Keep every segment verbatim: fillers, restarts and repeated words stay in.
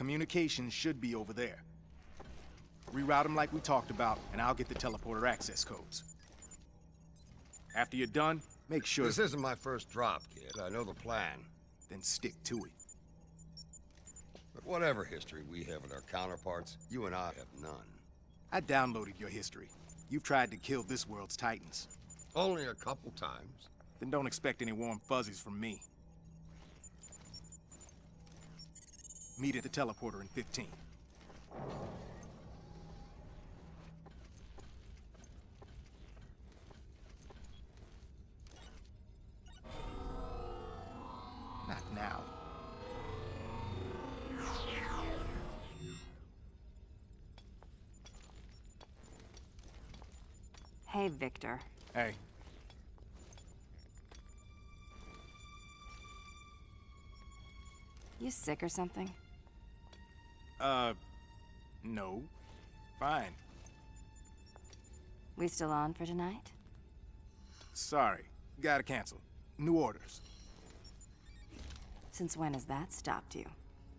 Communications should be over there. Reroute them like we talked about, and I'll get the teleporter access codes. After you're done, make sure... This isn't my first drop, kid. I know the plan. Then stick to it. But whatever history we have with our counterparts, you and I have none. I downloaded your history. You've tried to kill this world's titans. Only a couple times. Then don't expect any warm fuzzies from me. Meet at the teleporter in fifteen. Not now. Hey, Victor. Hey. You sick or something? Uh, no. Fine. We still on for tonight? Sorry. Gotta cancel. New orders. Since when has that stopped you?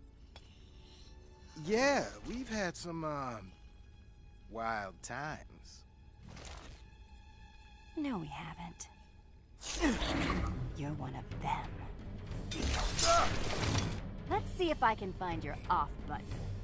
Yeah, we've had some, um, wild times. No, we haven't. You're one of them. Let's see if I can find your off button.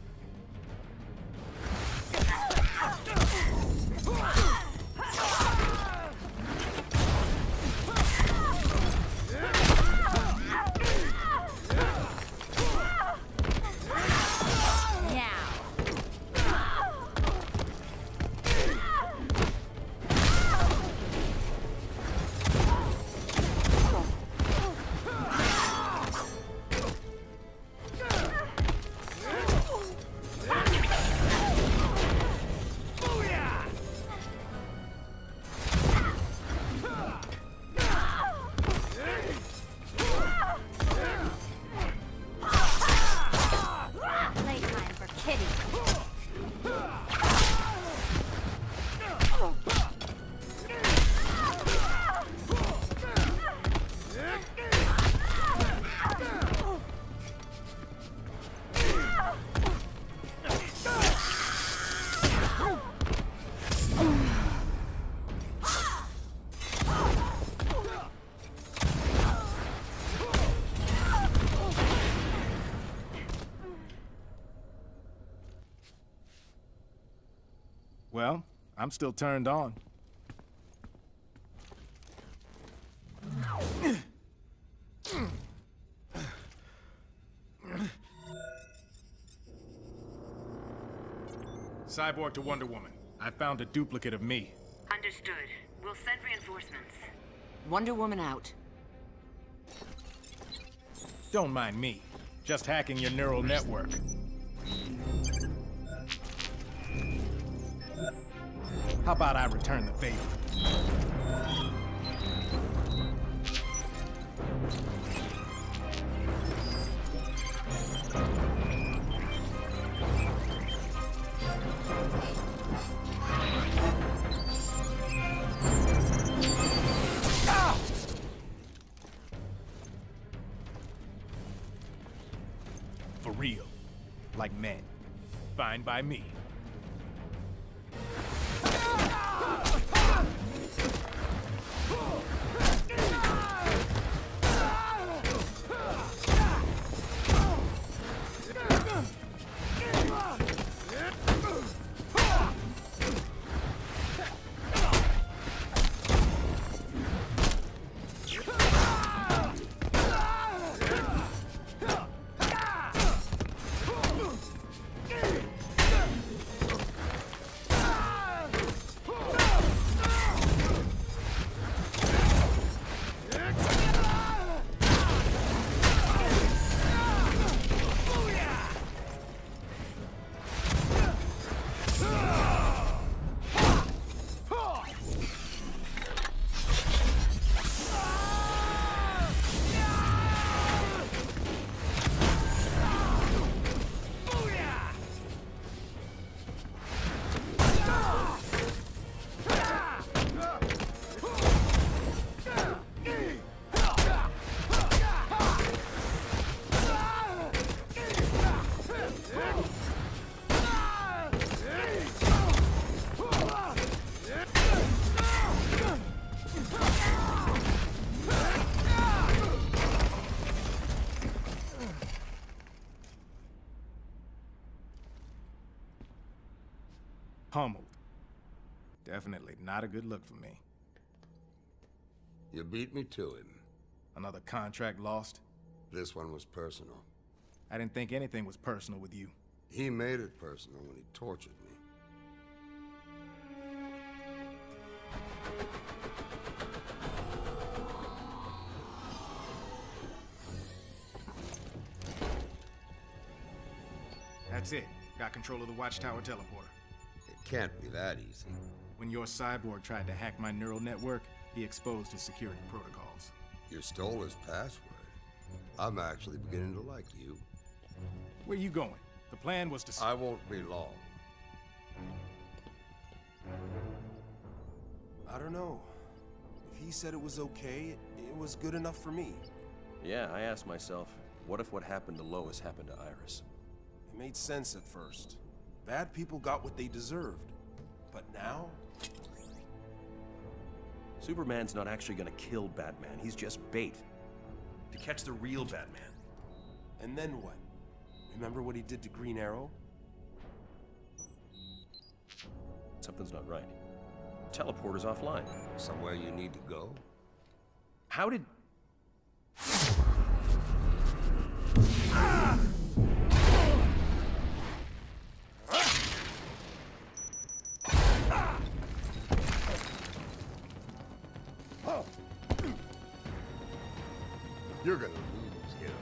Well, I'm still turned on. Cyborg to Wonder Woman. I found a duplicate of me. Understood. We'll send reinforcements. Wonder Woman out. Don't mind me. Just hacking your neural network. How about I return the favor? For real. Like men. Fine by me. Pummeled. Definitely not a good look for me. You beat me to him. Another contract lost? This one was personal. I didn't think anything was personal with you. He made it personal when he tortured me. That's it. Got control of the Watchtower teleporter. It can't be that easy. When your cyborg tried to hack my neural network, he exposed his security protocols. You stole his password. I'm actually beginning to like you. Where you going? The plan was to... I won't be long. I don't know. If he said it was okay, it, it was good enough for me. Yeah, I asked myself, what if what happened to Lois happened to Iris? It made sense at first. Bad people got what they deserved. But now? Superman's not actually gonna kill Batman, he's just bait. To catch the real Batman. And then what? Remember what he did to Green Arrow? Something's not right. Teleporter's offline. Somewhere you need to go? How did... You're gonna lose, Hero.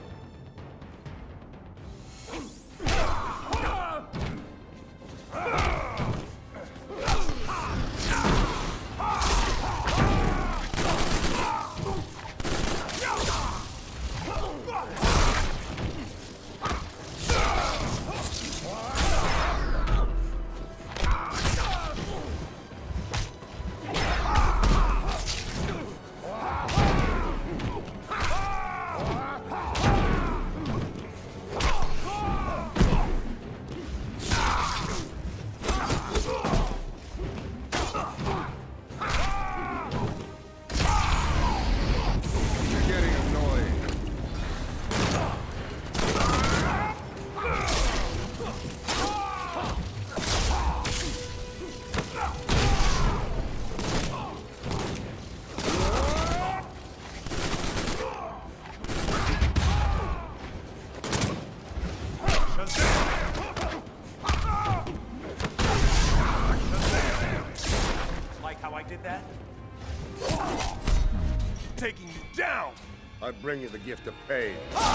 Taking you down! I bring you the gift of pain.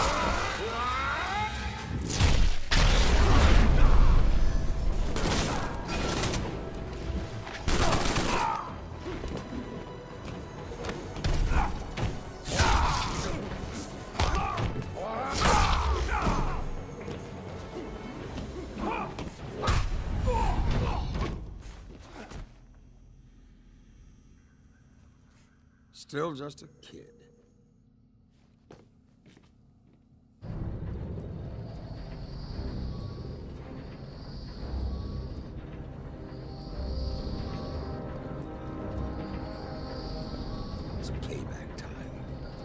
Still just a kid. It's payback time.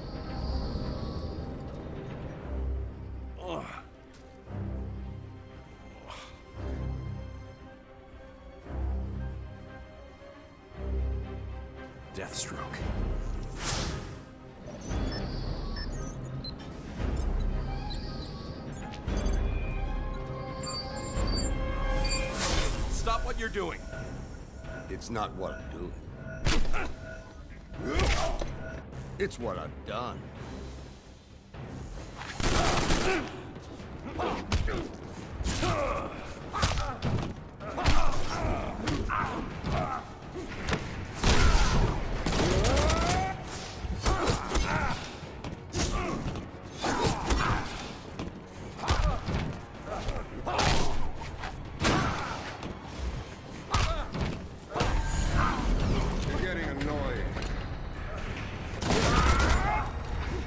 Ugh. Deathstroke. Stop what you're doing! It's not what I'm doing. It's what I've done. You're getting annoying.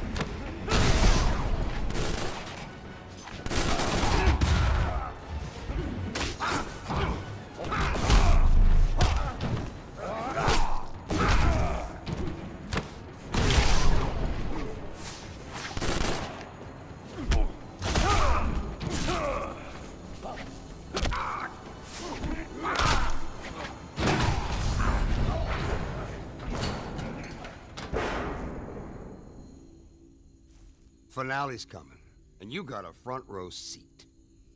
Finale's coming, and you got a front row seat.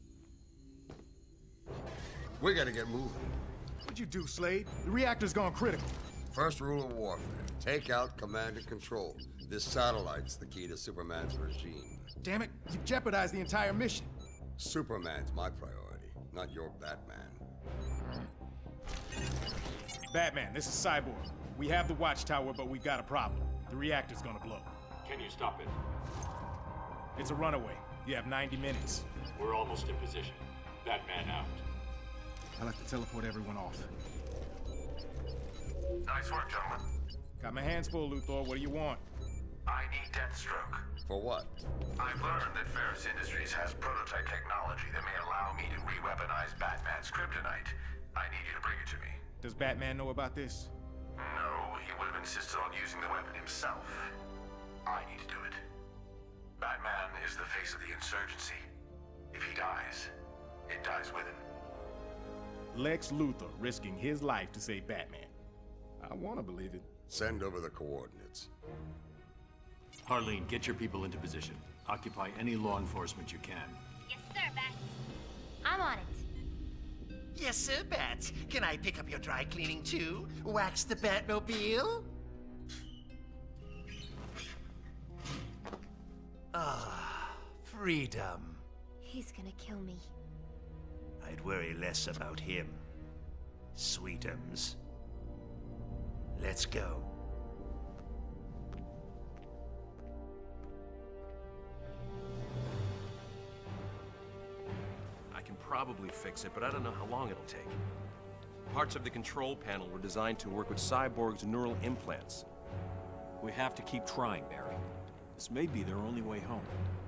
We gotta get moving. What'd you do, Slade? The reactor's gone critical. First rule of warfare, take out command and control. This satellite's the key to Superman's regime. Damn it, you jeopardized the entire mission. Superman's my priority, not your Batman. Batman, this is Cyborg. We have the watchtower, but we've got a problem. The reactor's gonna blow. Can you stop it? It's a runaway. You have ninety minutes. We're almost in position. Batman out. I'll have to teleport everyone off. Nice work, gentlemen. Got my hands full, Luthor. What do you want? I need Deathstroke. For what? I've learned that Ferris Industries has prototype technology that may allow me to re-weaponize Batman's kryptonite. I need you to bring it to me. Does Batman know about this? No, he would have insisted on using the weapon himself. I need to do it. Batman is the face of the insurgency. If he dies, it dies with him. Lex Luthor risking his life to save Batman. I want to believe it. Send over the coordinates. Harleen, get your people into position. Occupy any law enforcement you can. Yes, sir, Bats. I'm on it. Yes, sir, Bats. Can I pick up your dry cleaning too? Wax the Batmobile? Ah, freedom. He's gonna kill me. I'd worry less about him. Sweetums. Let's go. I can probably fix it, but I don't know how long it'll take. Parts of the control panel were designed to work with Cyborg's neural implants. We have to keep trying, Barry. This may be their only way home.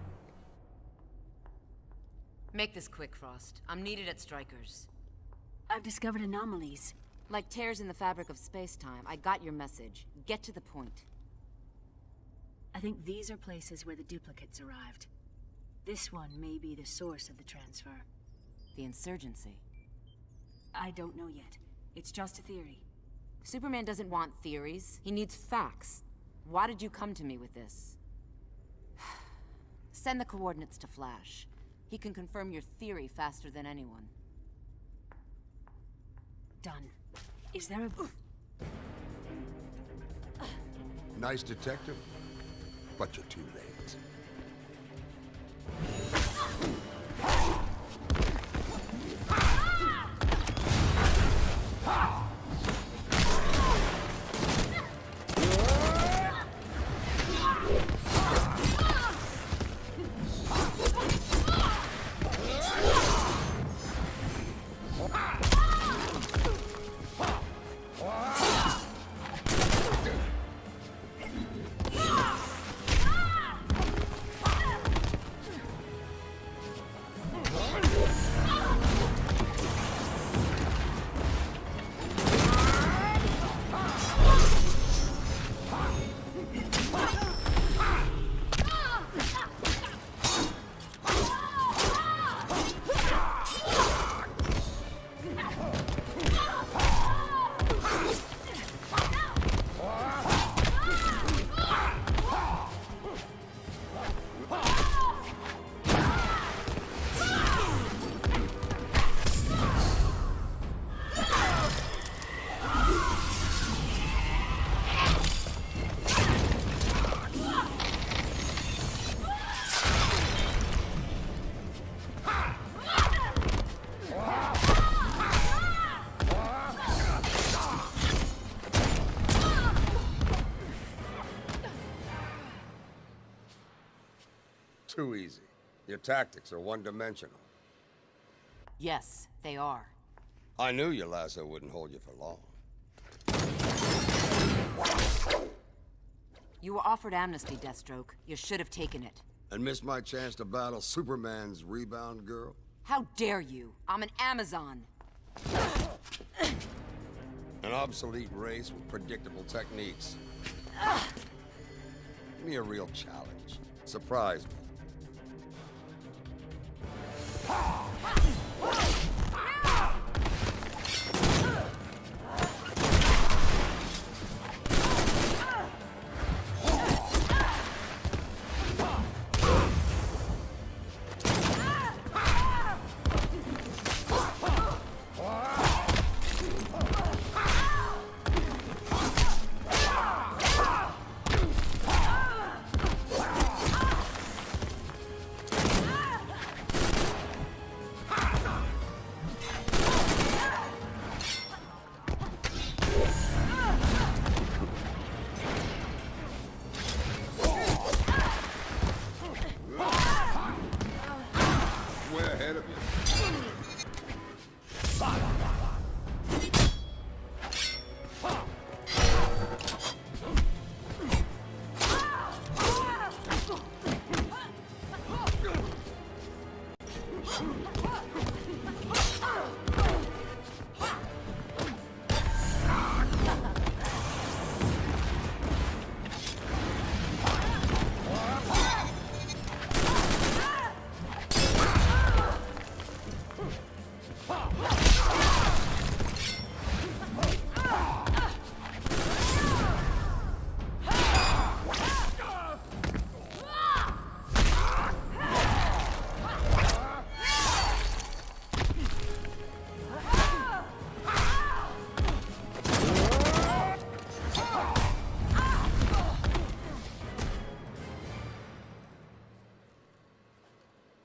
Make this quick, Frost. I'm needed at Stryker's. I've discovered anomalies. Like tears in the fabric of space-time. I got your message. Get to the point. I think these are places where the duplicates arrived. This one may be the source of the transfer. The insurgency. I don't know yet. It's just a theory. Superman doesn't want theories. He needs facts. Why did you come to me with this? Send the coordinates to Flash. He can confirm your theory faster than anyone. Done. Is there a... Nice detective, but you're too late. Too easy. Your tactics are one-dimensional. Yes, they are. I knew your lasso wouldn't hold you for long. You were offered amnesty, Deathstroke. You should have taken it. And missed my chance to battle Superman's rebound girl? How dare you? I'm an Amazon. An obsolete race with predictable techniques. Give me a real challenge. Surprise me.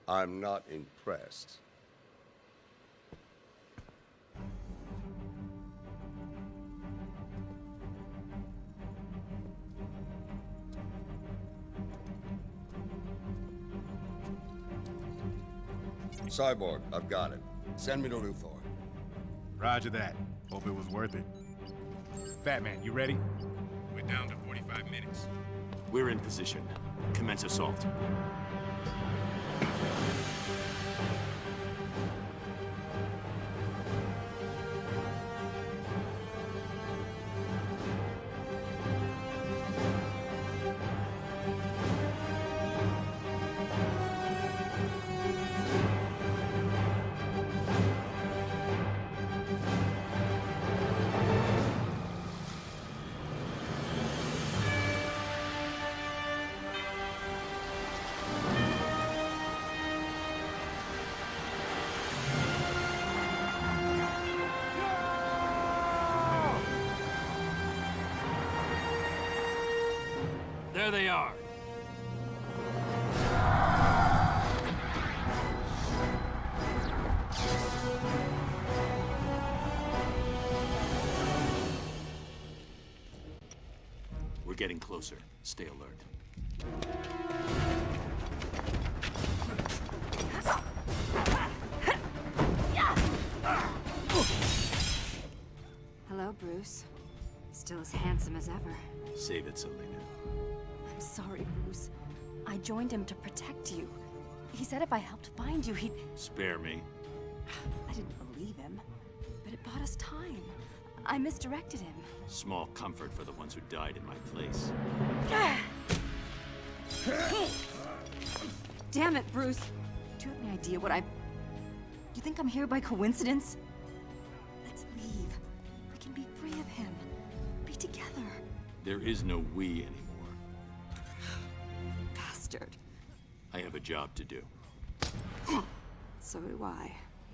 I'm not impressed. Cyborg, I've got it. Send me to Luthor. Roger that. Hope it was worth it. Batman, you ready? We're down to forty-five minutes. We're in position. Commence assault. There they are. We're getting closer. Stay alert. Hello, Bruce. Still as handsome as ever. Save it, Selina. I'm sorry, Bruce. I joined him to protect you. He said if I helped find you, he'd... Spare me. I didn't believe him, but it bought us time. I misdirected him. Small comfort for the ones who died in my place. Damn it, Bruce. Do you have any idea what I... You think I'm here by coincidence? Let's leave. We can be free of him. Be together. There is no we anymore. Bastard. I have a job to do. So do I.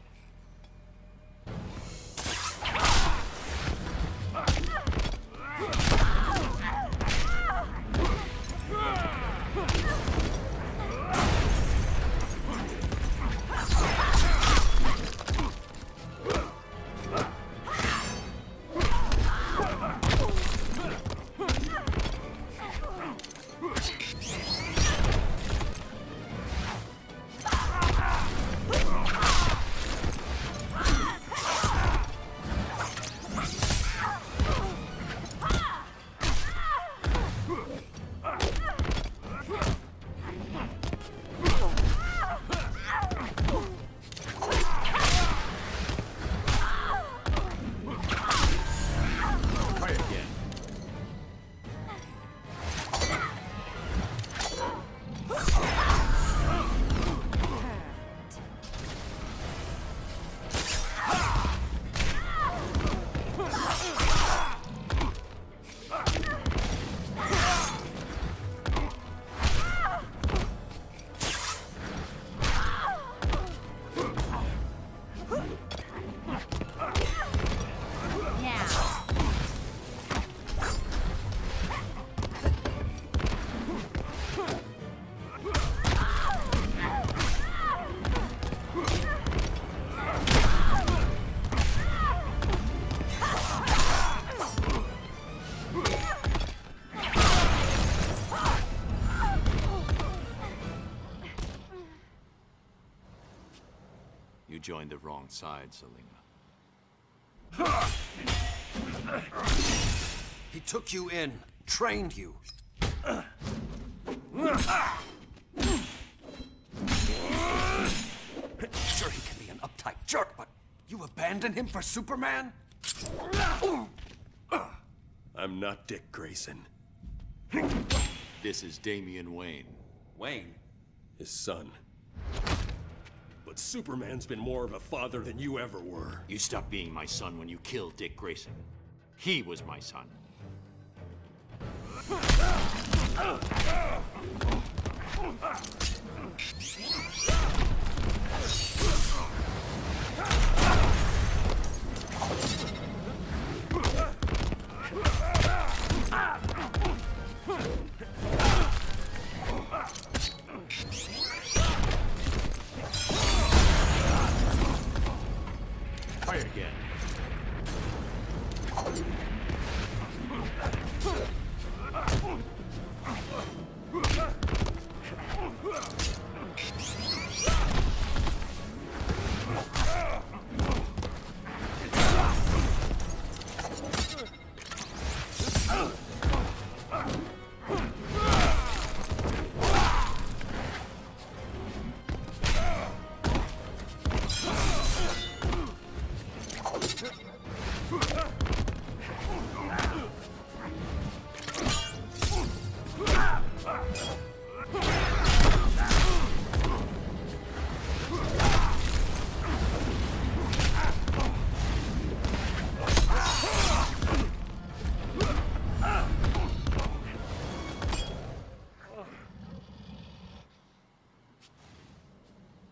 You joined the wrong side, Selina. He took you in, trained you. Sure, he can be an uptight jerk, but you abandon him for Superman? I'm not Dick Grayson. This is Damian Wayne. Wayne? His son. But Superman's been more of a father than you ever were. You stopped being my son when you killed Dick Grayson. He was my son.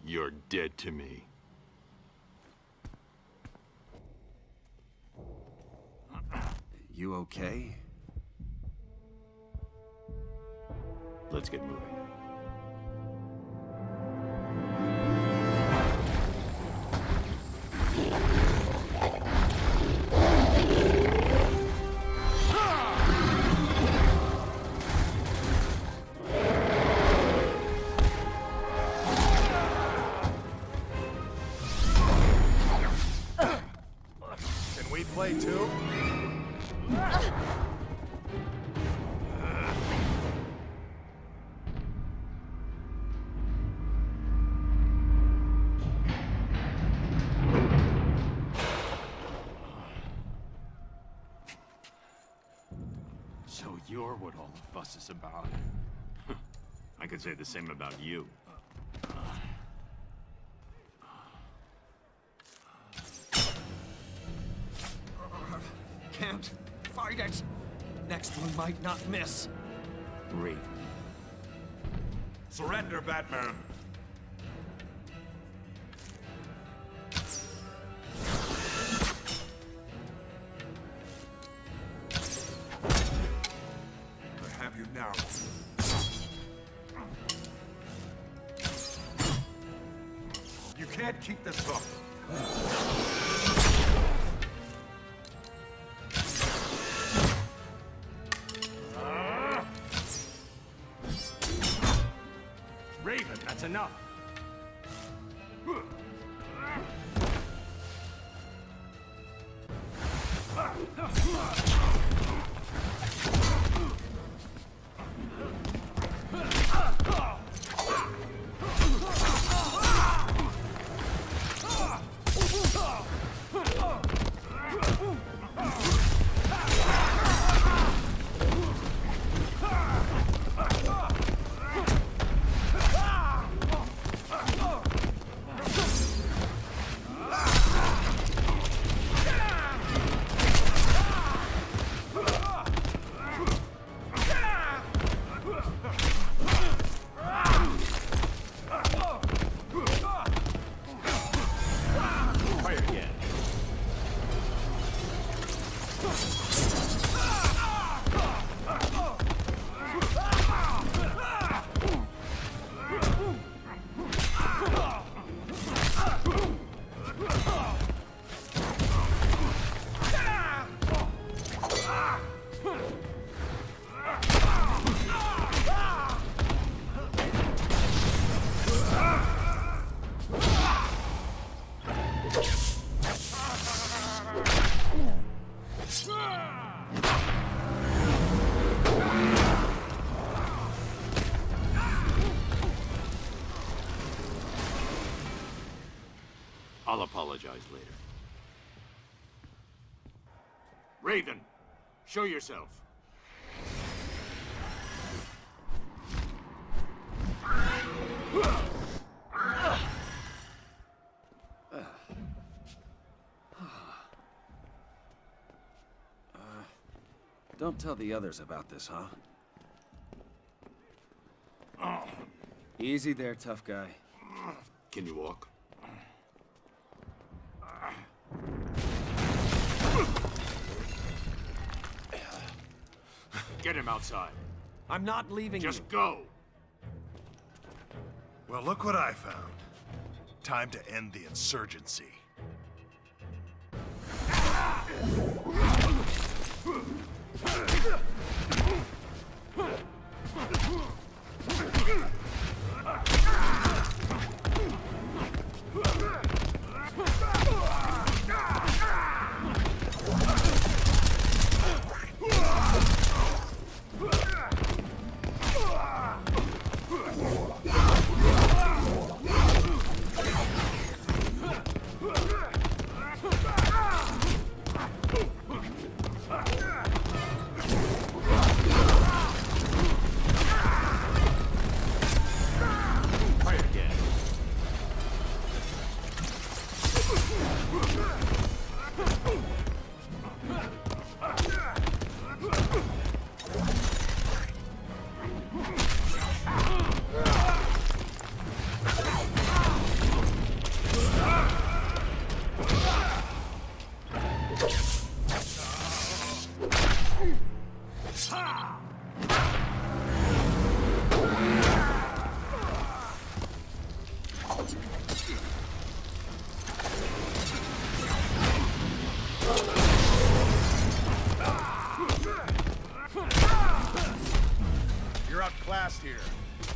You're dead to me. You okay? Let's get moving. Can we play too? So you're what all the fuss is about. I could say the same about you. Can't fight it. Next one might not miss. Raven. Surrender, Batman. I have you now. You can't keep this up. Raven, that's enough. I'll apologize later. Raven, show yourself. Don't tell the others about this, huh? Easy there, tough guy. Can you walk? Get him outside. I'm not leaving Just you. go. Well, look what I found. Time to end the insurgency.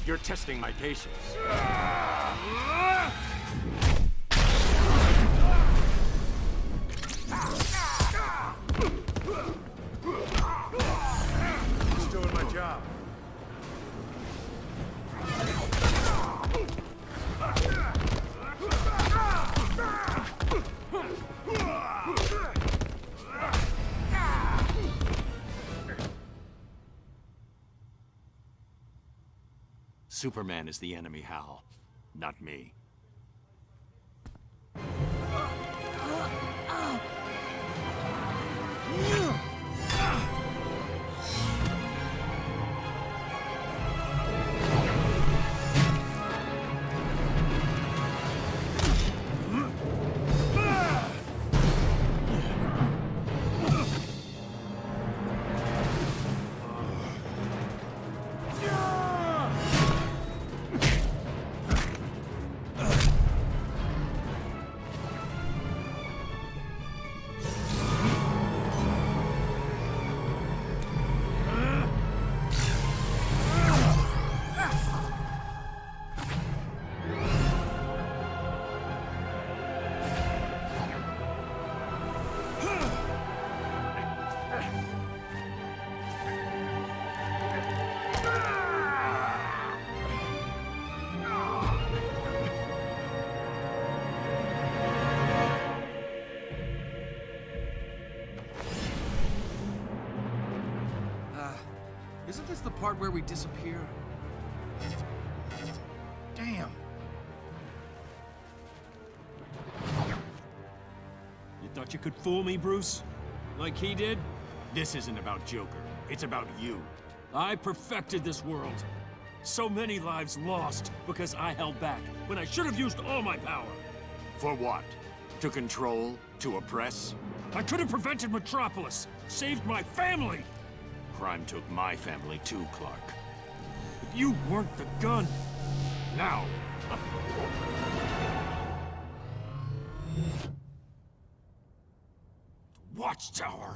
You're testing my patience. Just doing my job. Superman is the enemy, Hal, not me. Isn't this the part where we disappear? Damn. You thought you could fool me, Bruce? Like he did? This isn't about Joker. It's about you. I perfected this world. So many lives lost because I held back when I should have used all my power. For what? To control? To oppress? I could have prevented Metropolis, saved my family. Crime took my family too, Clark. But you weren't the gun. Now. Uh... Watchtower.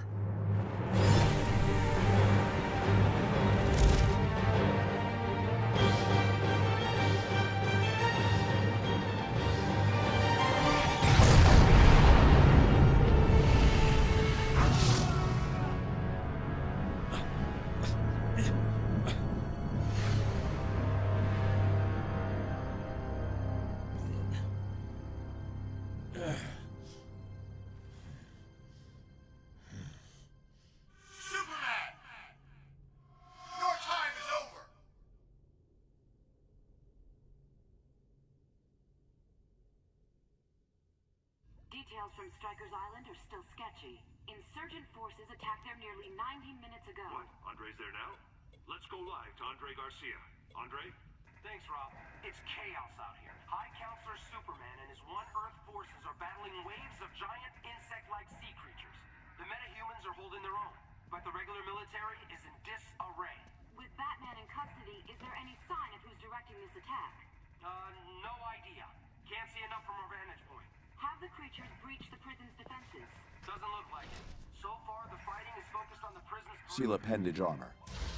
Details from Stryker's Island are still sketchy. Insurgent forces attacked there nearly ninety minutes ago. What? Andre's there now? Let's go live to Andre Garcia. Andre? Thanks, Rob. It's chaos out here. High Counselor Superman and his One Earth forces are battling waves of giant insect-like sea creatures. The metahumans are holding their own, but the regular military is in disarray. With Batman in custody, is there any sign of who's directing this attack? Uh, no idea. Can't see enough from our vantage point. Have the creatures breached the prison's defenses? Doesn't look like it. So far, the fighting is focused on the prison's... Seal appendage armor.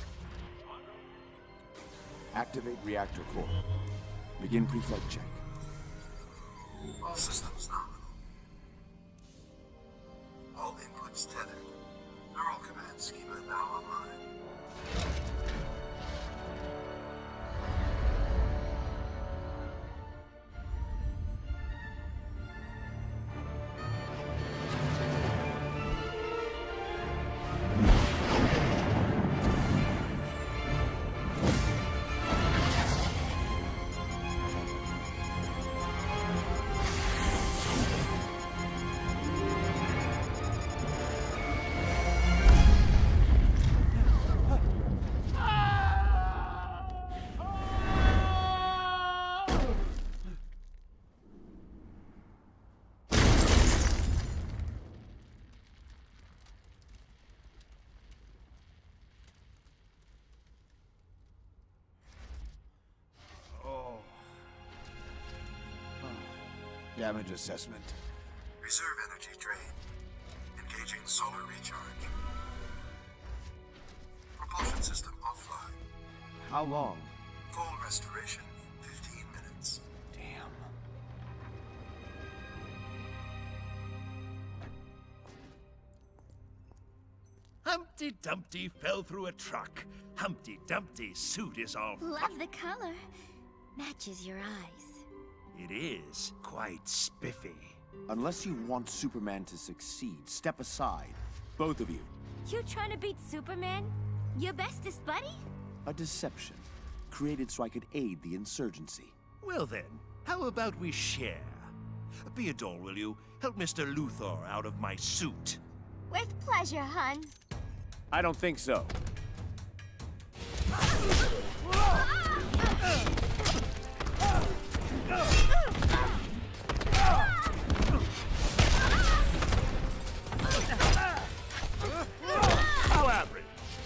Activate reactor core. Begin pre-flight check. All systems nominal. All inputs tethered. Neural command schema now online. Damage assessment. Reserve energy drain. Engaging solar recharge. Propulsion system offline. How long Full restoration in fifteen minutes. Damn. Humpty Dumpty fell through a truck. Humpty Dumpty's suit is all... Love the color. Matches your eyes. It is quite spiffy. Unless you want Superman to succeed, step aside. Both of you. You trying to beat Superman? Your bestest buddy? A deception. Created so I could aid the insurgency. Well then, how about we share? Theodore, will you help Mister Luthor out of my suit? With pleasure, hun. I don't think so. How average?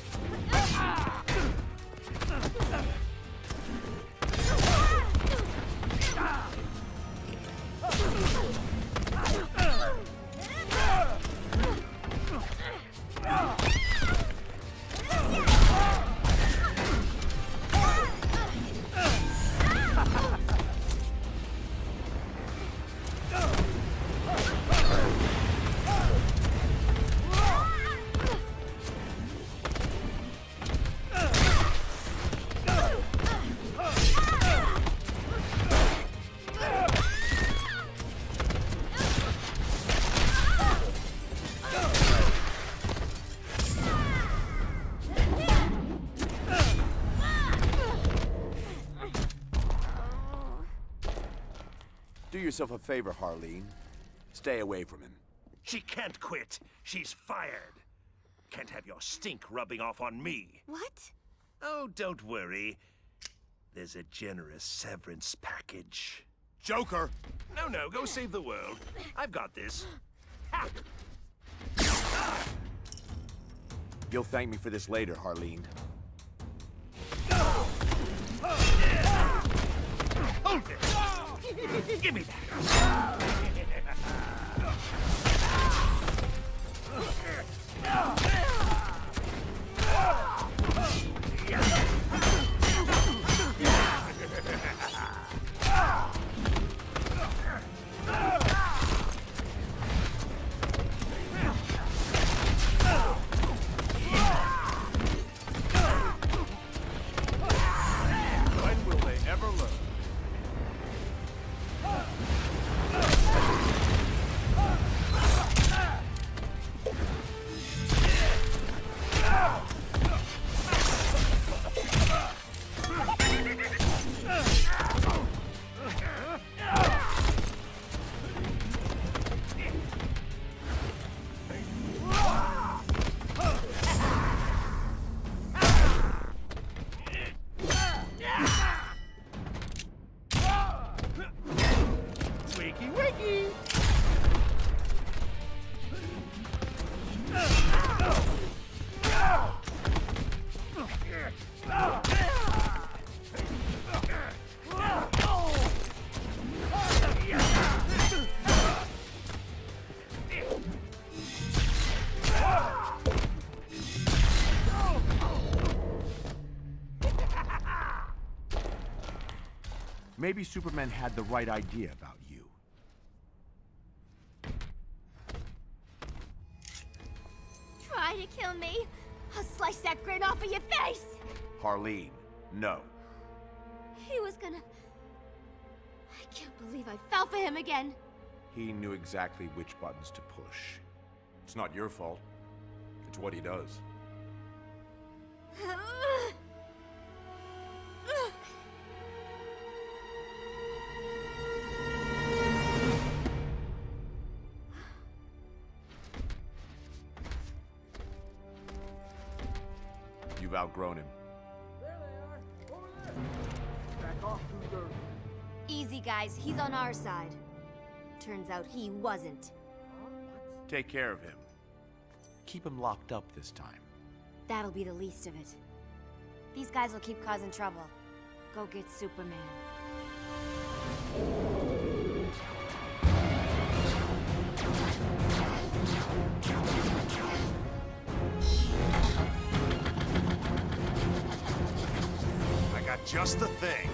Do yourself a favor, Harleen. Stay away from him. She can't quit. She's fired. Can't have your stink rubbing off on me. What? Oh, don't worry. There's a generous severance package. Joker! No, no, go save the world. I've got this. Ha! You'll thank me for this later, Harleen. Hold it! Give me that! When will they ever learn? Wakey, wakey! Maybe Superman had the right idea about you. Try to kill me? I'll slice that grin off of your face! Harleen, no. He was gonna... I can't believe I fell for him again. He knew exactly which buttons to push. It's not your fault. It's what he does. You've outgrown him. Easy, guys. He's on our side. Turns out he wasn't. Take care of him. Keep him locked up this time. That'll be the least of it. These guys will keep causing trouble. Go get Superman. I got just the thing.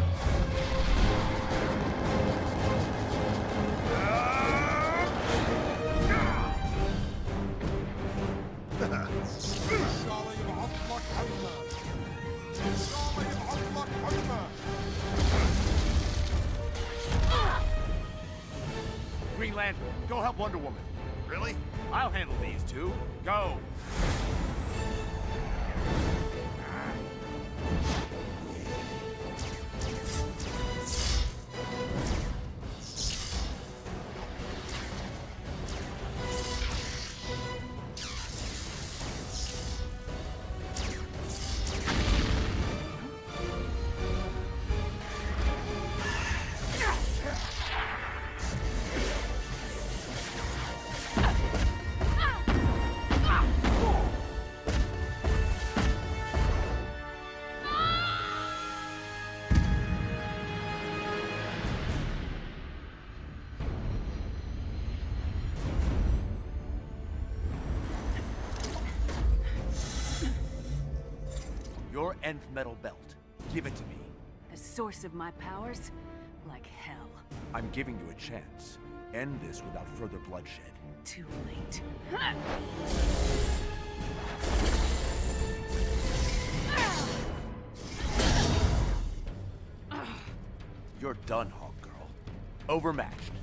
Green Lantern, go help Wonder Woman. Really? I'll handle these two. Go. Your nth metal belt. Give it to me. A source of my powers? Like hell. I'm giving you a chance. End this without further bloodshed. Too late. You're done, Hawk Girl. Overmatched.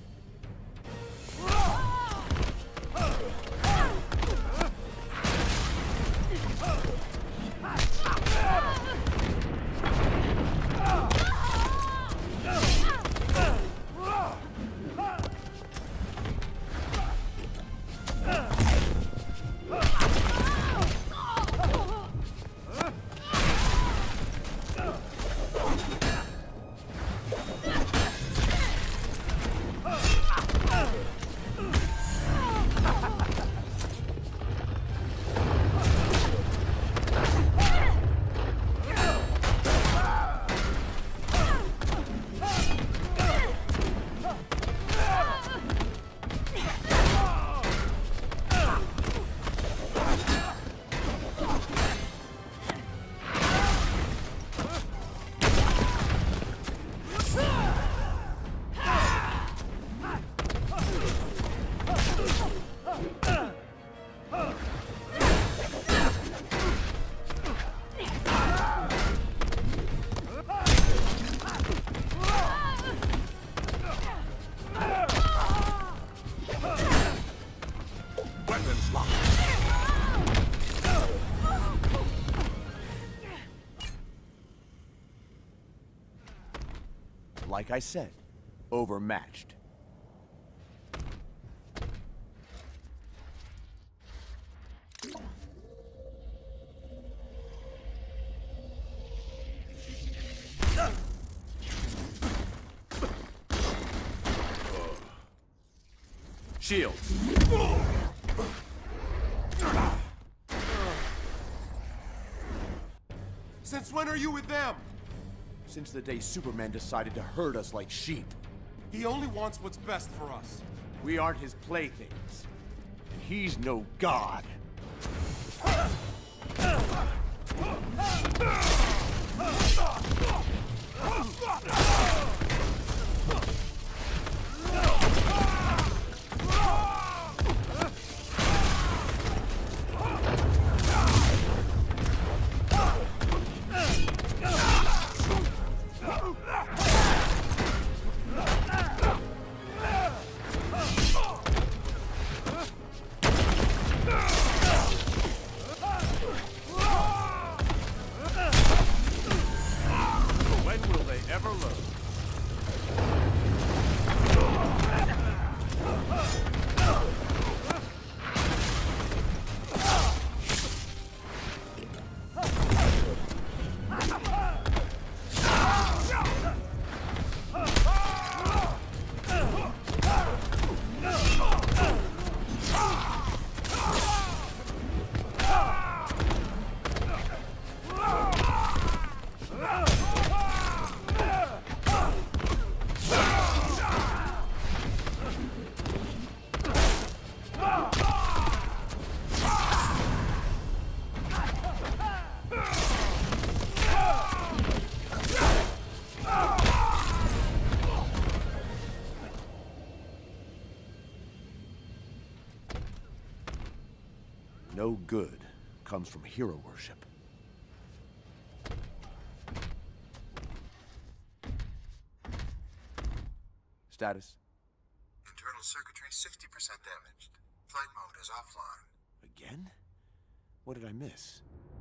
Like I said, overmatched. Shield. Since when are you with them? Since the day Superman decided to herd us like sheep. He only wants what's best for us. We aren't his playthings. And he's no god. No good comes from hero worship. Status? Internal circuitry sixty percent damaged. Flight mode is offline. Again? What did I miss?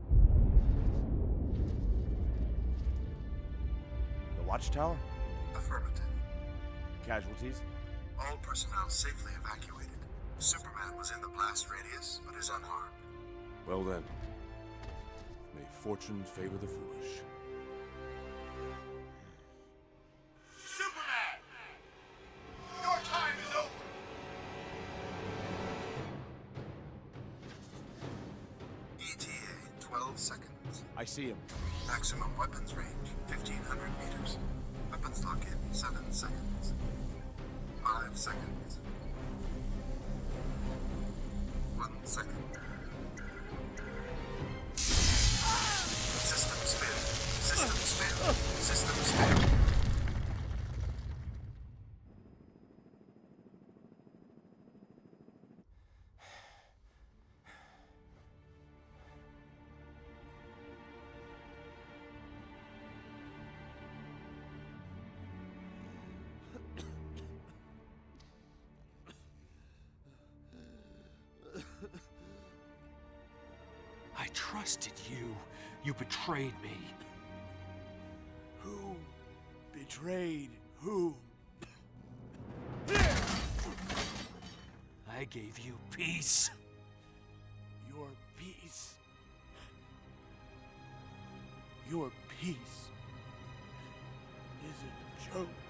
The watchtower? Affirmative. Casualties? All personnel safely evacuated. Superman was in the blast radius, but is unharmed. Well then, may fortune favor the foolish. Superman! Your time is over! E T A, twelve seconds. I see him. Maximum weapons range, fifteen hundred meters. Weapons lock in, seven seconds. Five seconds. One second. System spin. System spin. System spin. I trusted you. You betrayed me. Who betrayed whom? I gave you peace. Your peace. Your peace is a joke.